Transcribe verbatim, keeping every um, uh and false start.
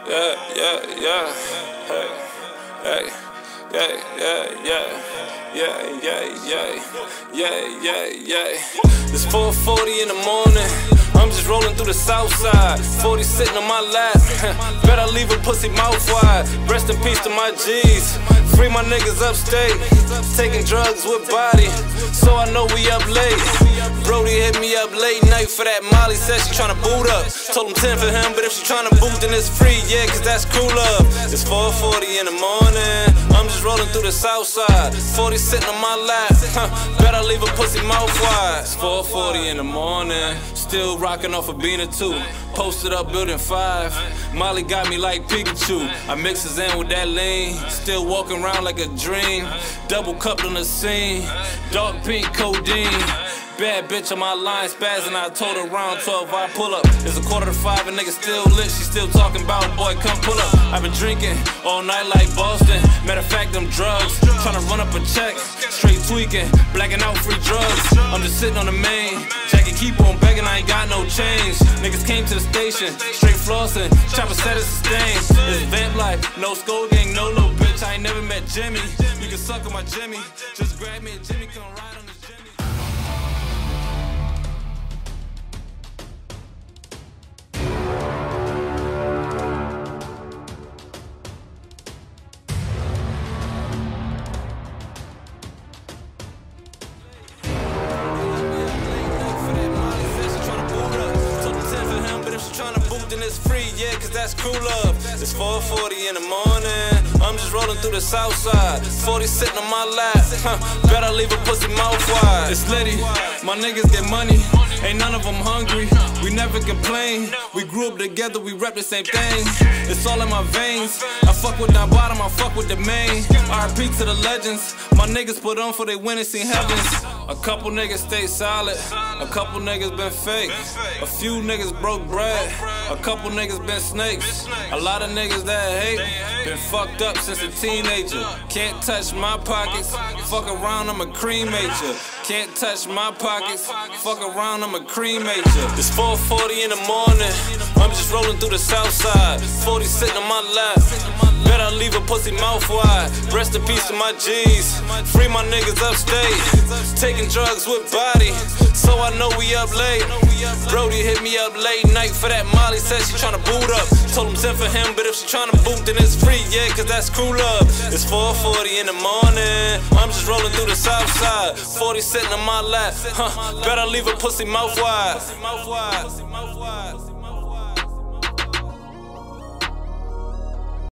yeah, yeah, yeah. Hey, hey, yeah, yeah, yeah. Yeah, yeah, yeah, yeah, yeah, yeah. It's four forty in the morning. I'm just rolling through the south side. forty sitting on my lap. Bet I leave a pussy mouth wide. Rest in peace to my G's. Free my niggas upstate. Taking drugs with body. So I know we up late. Brody hit me up late night for that Molly. Said she tryna boot up. Told him ten for him, but if she tryna boot, then it's free. Yeah, cause that's cool up. It's four forty in the morning. I'm just rolling through the south side. forty sitting on my lap. Huh, bet I leave a pussy mouth wide. It's four forty in the morning. Still rocking off a bean or two. Posted up building five. Molly got me like Pikachu. I mix his in with that lean. Still walking around like a dream. Double cupped on the scene. Dark pink codeine. Bad bitch on my line spazzing. I told her round twelve I pull up. It's a quarter to five and nigga still lit. She still talking about boy come pull up. I've been drinking all night like Boston. Matter of fact them drugs. Tryna run up a check. Straight tweaking. Blacking out free drugs. I'm just sitting on the main. Jackie keep on begging. I ain't got no change. Niggas came to the station. Straight flossing. Chopper set is sustained. It's vamp life. No skull gang. No little bitch. I ain't never met Jimmy. You can suck on my Jimmy. Just grab me and Jimmy come ride on this Jimmy. Then it's free, yeah, cause that's cool up. It's four forty in the morning. I'm just rolling through the south side. forty sitting on my lap. Huh, bet I leave a pussy mouth wide. It's litty. My niggas get money. Ain't none of them hungry. We never complain. We grew up together, we rep the same thing. It's all in my veins. I fuck with that bottom, I fuck with the main. R I P to the legends. My niggas put on for they win and seen heavens. A couple niggas stay solid. A couple niggas been fake. A few niggas broke bread. A couple niggas been snakes. A lot of niggas that hate been fucked up since a teenager. Can't touch my pockets. Fuck around, I'm a cremator. Can't touch my pockets. Fuck around, I'm a cremator. It's four forty in the morning. I'm just rolling through the south side. forty sitting on my lap. Bet I leave a pussy mouth wide. Rest in peace to my G's. Free my niggas upstate. Taking drugs with body. So I know we up late. Brody hit me up late night for that Molly. Said she tryna boot up. Told him ten for him, but if she tryna boot, then it's free. Yeah, cause that's cool up. It's four forty in the morning. I'm just rolling through the south side. forty sitting on my lap. Huh, bet I leave a pussy mouth wide.